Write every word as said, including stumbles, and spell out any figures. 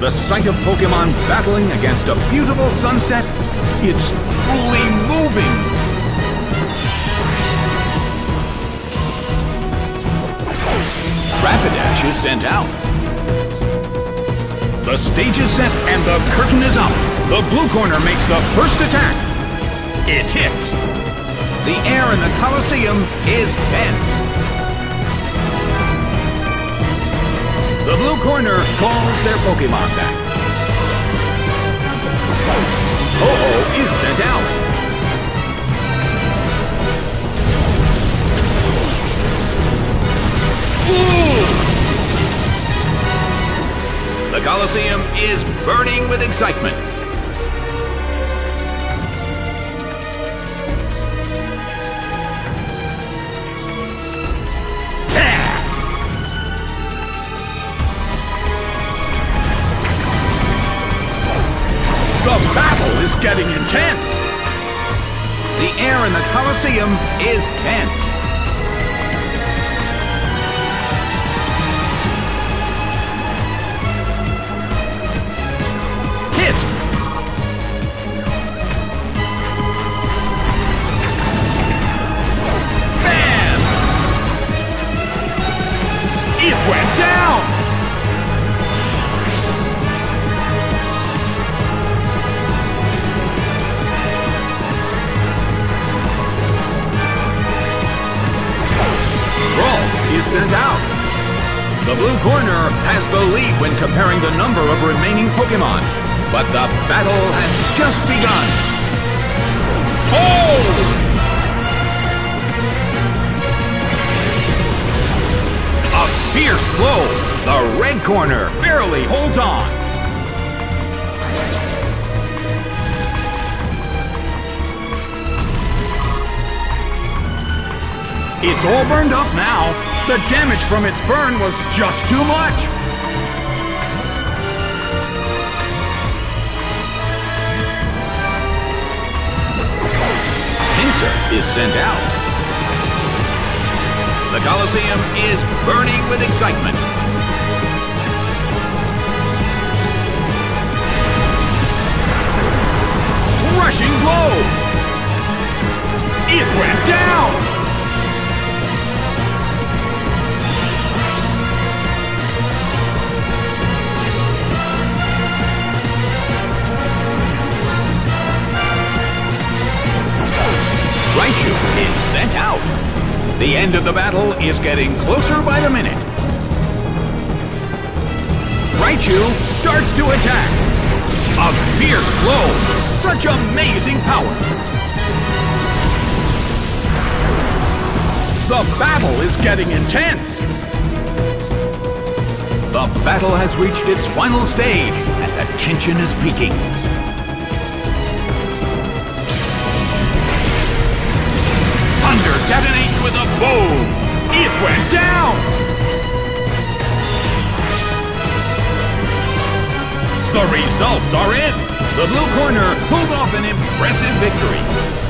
The sight of Pokemon battling against a beautiful sunset, it's truly moving. Rapidash is sent out. The stage is set and the curtain is up. The blue corner makes the first attack. It hits. The air in the Colosseum is tense. The blue corner calls their Pokemon back. Ho-Oh is sent out. The Colosseum is burning with excitement. The battle is getting intense. The air in the Colosseum is tense. Hit. Bam! It went down. Is sent out. The blue corner has the lead when comparing the number of remaining Pokemon, but the battle has just begun. Oh! A fierce blow. The red corner barely holds on. It's all burned up now. The damage from its burn was just too much. Pinsir is sent out. The Colosseum is burning with excitement. Rushing blow. It went down. Raichu is sent out. The end of the battle is getting closer by the minute. Raichu starts to attack. A fierce blow. Such amazing power. The battle is getting intense. The battle has reached its final stage, and the tension is peaking. Thunder detonates with a boom. It went down. The results are in. The blue corner pulled off an impressive victory.